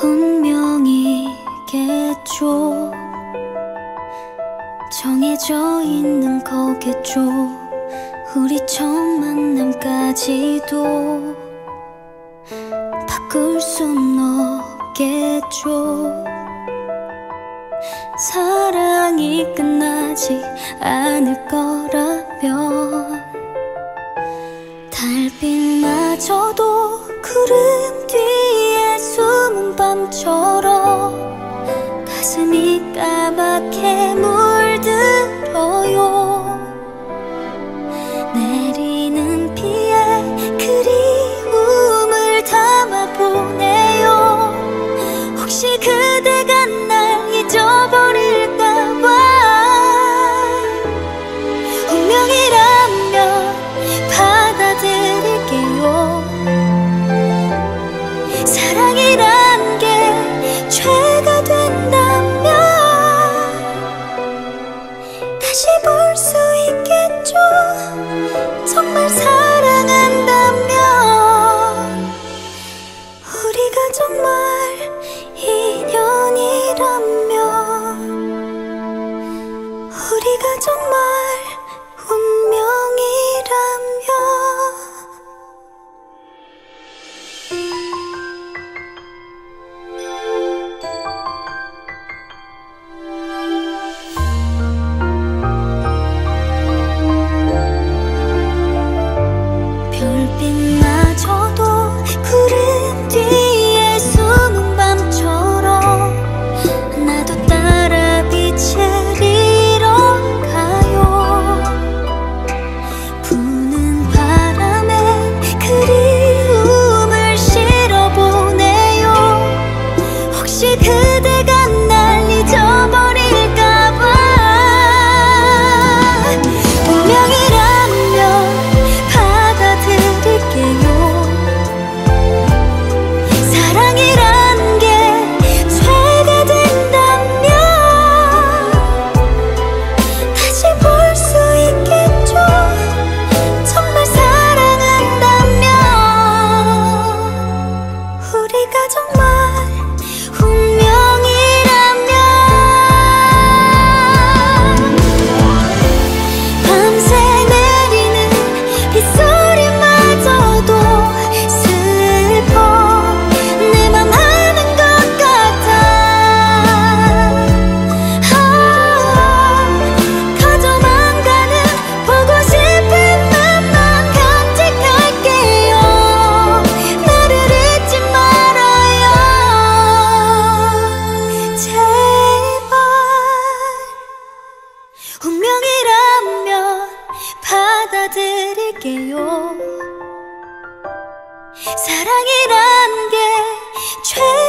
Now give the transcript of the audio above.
운명이겠죠. 정해져 있는 거겠죠. 우리 처음 만남까지도 바꿀 순 없겠죠. 사랑이 끝나지 않을 거라면 달빛마저도 구름 뒤에 숨은 밤처럼 가슴이 까맣게 물들어요. 내리는 비에 그리움을 담아보네요. 혹시 그대가 날 잊어버릴까봐. 운명이라면 받아들일게요. 사랑이란 게 죄가 된다면 다시 볼 수 있겠죠. 정말 사랑한다면 우리가 정말 인연이라면 우리가 정말 운명이라면. 별빛마저도 구름 뒤에 숨은 밤처럼 나도 따라 빛을 잃어가요. 부는 바람에 그리움을 실어보네요. 혹시 그대가 날 잊어버릴까봐. 운명이라면 받아들일게요. 사랑이란 게 죄가 된다면 다시 볼 수 있겠죠. 정말 사랑한다면 우리가 정말 운명이라면. 밤새 내리는 빗소리마저도 슬퍼 내 맘 아는 것 같아. 가져만 가는 보고 싶은 맘만 간직할게요. 나를 잊지 말아요. 제발. 운명이라면 받아들일게요. 사랑이란 게 죄